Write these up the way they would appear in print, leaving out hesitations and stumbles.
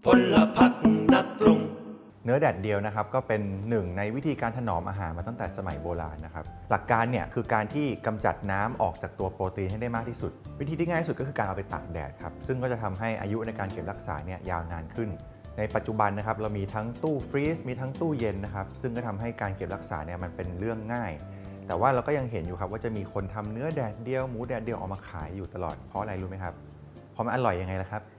พลพรรคนักปรุงเนื้อแดดเดียวนะครับก็เป็นหนึ่งในวิธีการถนอมอาหารมาตั้งแต่สมัยโบราณนะครับหลักการเนี่ยคือการที่กำจัดน้ำออกจากตัวโปรตีนให้ได้มากที่สุดวิธีที่ง่ายที่สุดก็คือการเอาไปตากแดดครับซึ่งก็จะทำให้อายุในการเก็บรักษาเนี่ยยาวนานขึ้นในปัจจุบันนะครับเรามีทั้งตู้ฟรีซมีทั้งตู้เย็นนะครับซึ่งก็ทำให้การเก็บรักษาเนี่ยมันเป็นเรื่องง่ายแต่ว่าเราก็ยังเห็นอยู่ครับว่าจะมีคนทำเนื้อแดดเดียวหมูแดดเดียวออกมาขายอยู่ตลอดเพราะอะไรรู้ไหมครับเพราะมันอร่อยยังไงล่ะครับ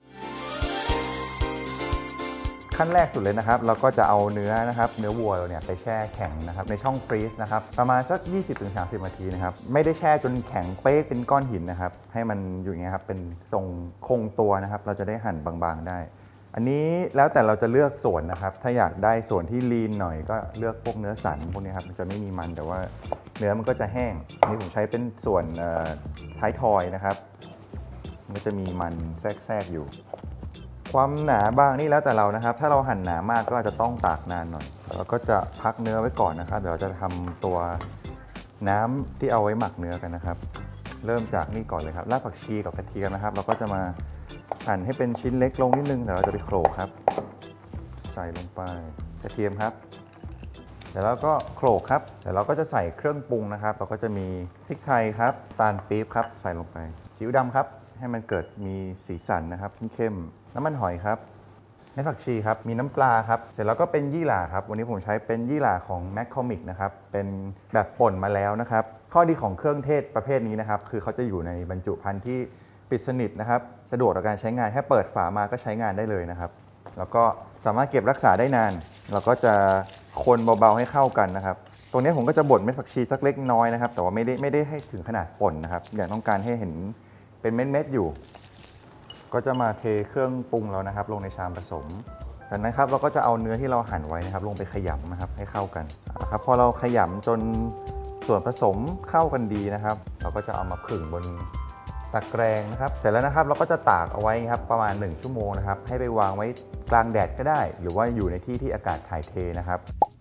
ขั้นแรกสุดเลยนะครับเราก็จะเอาเนื้อวัวเราเนี่ยไปแช่แข็งนะครับในช่องฟรีซนะครับประมาณสัก 20-30 นาทีนะครับไม่ได้แช่จนแข็งเป๊กเป็นก้อนหินนะครับให้มันอยู่อย่างเงี้ยครับเป็นทรงคงตัวนะครับเราจะได้หั่นบางๆได้อันนี้แล้วแต่เราจะเลือกส่วนนะครับถ้าอยากได้ส่วนที่ลีนหน่อยก็เลือกพวกเนื้อสันพวกนี้ครับมันจะไม่มีมันแต่ว่าเนื้อมันก็จะแห้งอันนี้ผมใช้เป็นส่วนท้ายทอยนะครับมันจะมีมันแทรกอยู่ความหนาบางนี่แล้วแต่เรานะครับถ้าเราหั่นหนามากก็อาจจะต้องตากนานหน่อยเราก็จะพักเนื้อไว้ก่อนนะครับเดี๋ยวเราจะทำตัวน้ำที่เอาไว้หมักเนื้อกันนะครับเริ่มจากนี่ก่อนเลยครับรากผักชีกับกระเทียมนะครับเราก็จะมาหั่นให้เป็นชิ้นเล็กลงนิดนึงเดี๋ยวเราจะไปโขลกครับใส่ลงไปกระเทียมครับเดี๋ยวเราก็โขลกครับเดี๋ยวเราก็จะใส่เครื่องปรุงนะครับเราก็จะมีพริกไทยครับตาลปี๊บครับใส่ลงไปซีอิ๊วดำครับให้มันเกิดมีสีสันนะครับเข้มน้ำมันหอยครับเม็ดผักชีครับมีน้ำปลาครับเสร็จแล้วก็เป็นยี่หร่าครับวันนี้ผมใช้เป็นยี่หร่าของแมคคอมิกนะครับเป็นแบบป่นมาแล้วนะครับข้อดีของเครื่องเทศประเภทนี้นะครับคือเขาจะอยู่ในบรรจุภัณฑ์ที่ปิดสนิทนะครับสะดวกต่อการใช้งานแค่เปิดฝามาก็ใช้งานได้เลยนะครับแล้วก็สามารถเก็บรักษาได้นานเราก็จะคนเบาๆให้เข้ากันนะครับตรงนี้ผมก็จะบดเม็ดผักชีสักเล็กน้อยนะครับแต่ว่าไม่ได้ให้ถึงขนาดป่นนะครับอยากต้องการให้เห็นเป็นเม็ดๆอยู่ก็จะมาเทเครื่องปรุงแล้วนะครับลงในชามผสมจากนั้นครับเราก็จะเอาเนื้อที่เราหั่นไว้นะครับลงไปขยำนะครับให้เข้ากันครับพอเราขยำจนส่วนผสมเข้ากันดีนะครับเราก็จะเอามาผึ่งบนตะแกรงนะครับเสร็จแล้วนะครับเราก็จะตากเอาไว้ครับประมาณ1 ชั่วโมงนะครับให้ไปวางไว้กลางแดดก็ได้หรือว่าอยู่ในที่ที่อากาศถ่ายเทนะครับ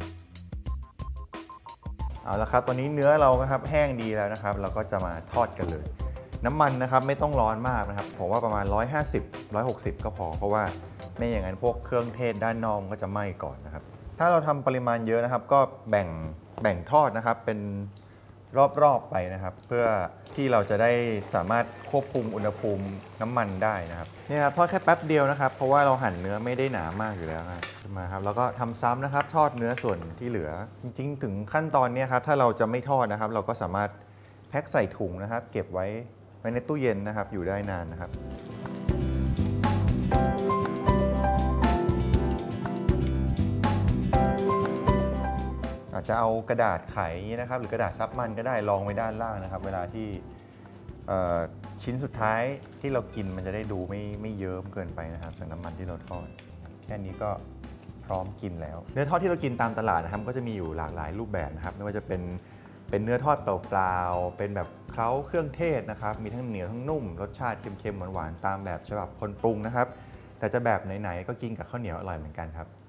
เอาละครับตอนนี้เนื้อเราครับแห้งดีแล้วนะครับเราก็จะมาทอดกันเลยน้ำมันนะครับไม่ต้องร้อนมากนะครับผมว่าประมาณ150-160ก็พอเพราะว่าไม่อย่างนั้นพวกเครื่องเทศด้านนอกก็จะไหม้ก่อนนะครับถ้าเราทำปริมาณเยอะนะครับก็แบ่งทอดนะครับเป็นรอบๆไปนะครับเพื่อที่เราจะได้สามารถควบคุมอุณหภูมิน้ำมันได้นะครับนี่ครับทอดแค่แป๊บเดียวนะครับเพราะว่าเราหั่นเนื้อไม่ได้หนามากอยู่แล้วนะมาครับแล้วก็ทำซ้ำนะครับทอดเนื้อส่วนที่เหลือจริงๆถึงขั้นตอนนี้ครับถ้าเราจะไม่ทอดนะครับเราก็สามารถแพ็คใส่ถุงนะครับเก็บไว้ในตู้เย็นนะครับอยู่ได้นานนะครับอาจจะเอากระดาษไขนะครับหรือกระดาษซับมันก็ได้รองไว้ด้านล่างนะครับเวลาที่ชิ้นสุดท้ายที่เรากินมันจะได้ดูไม่เยิ้มเกินไปนะครับจากน้ำมันที่เราทอดแค่นี้ก็พร้อมกินแล้วเนื้อทอดที่เรากินตามตลาดนะครับก็จะมีอยู่หลากหลายรูปแบบนะครับไม่ว่าจะเป็นเนื้อทอดเปล่าๆเป็นแบบเคล้าเครื่องเทศนะครับมีทั้งเหนียวทั้งนุ่มรสชาติเค็มๆหวานๆตามแบบฉบับคนปรุงนะครับแต่จะแบบไหนๆก็กินกับข้าวเหนียวอร่อยเหมือนกันครับ